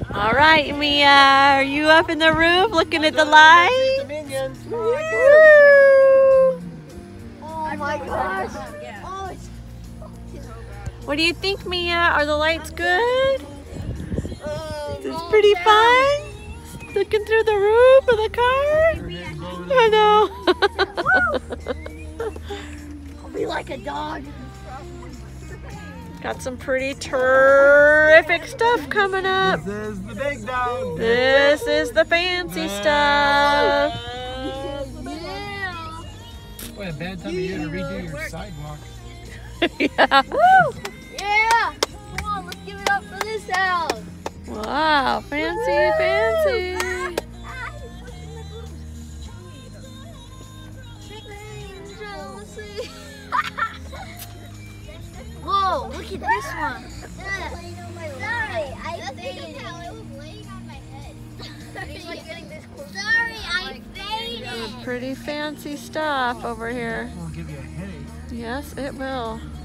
All right, Mia, are you up in the roof looking at the light? Woo! Oh my gosh. What do you think, Mia? Are the lights good? It's pretty fun? Looking through the roof of the car? I know. I'll be like a dog. Got some pretty terrific stuff coming up. This is the big dog. This is the fancy stuff. What a bad time of year to redo your sidewalk. Yeah. Woo! Yeah! Come on, let's give it up for this house. Wow, fancy, fancy. Whoa, look at this one. Sorry, I faded. How it was laying on my head. Sorry, I faded. Pretty fancy stuff over here. It'll give you a headache. Yes, it will.